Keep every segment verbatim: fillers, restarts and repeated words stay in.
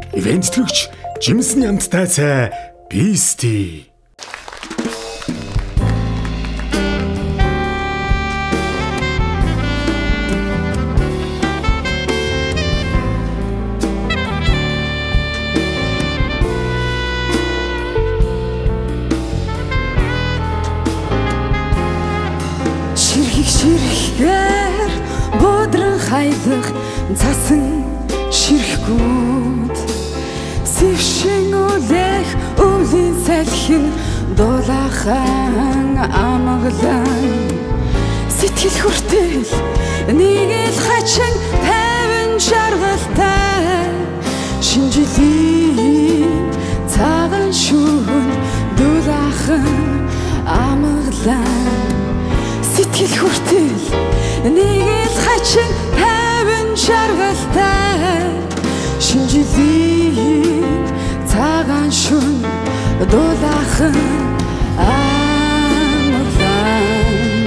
ивент төлөгч Жимсэн ямттай цай Бисти. Ширхгээр бодрон хайлах цасан ширхгүүд сэвшин үлэх өвлийн салхин дулаахан амгалан сэтгэл хүртэл нэг л хачин тайван жаргалтай шинжилийн цагаан шүүн дулаахан амгалан сэтгэл хүртэл нэг л хачин тайван жаргалтай шинжилийн цагаан шүн дулаахан амгалан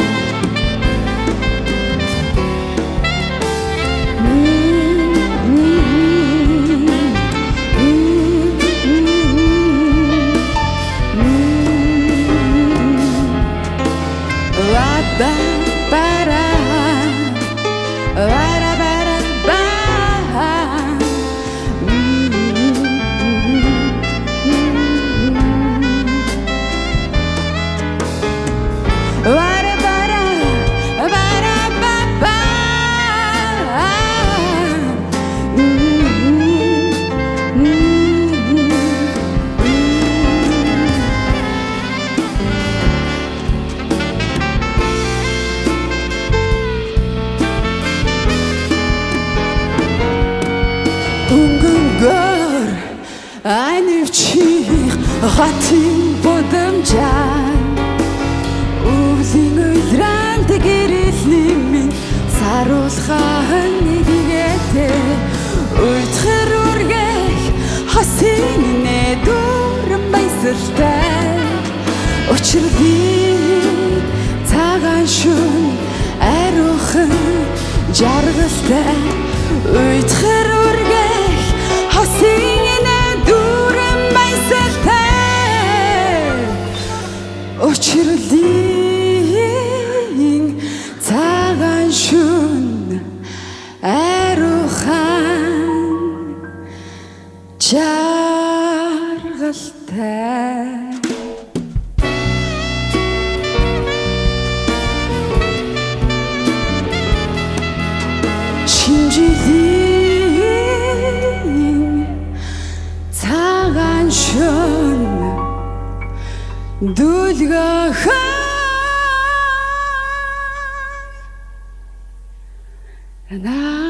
Хатын бодомжаа өвлийн уйлраанд гэрэлний минь саруулхан нэгээтэй уйтхэр үргэх хасын нэдүрэн баясалтай учирлын цагаан шүн ариухан жаргалтай уйтхэр үргэх хасын Учирлын цагаан шүн ариухан жаргалтай шинжилийн цагаан шүн дулаахан на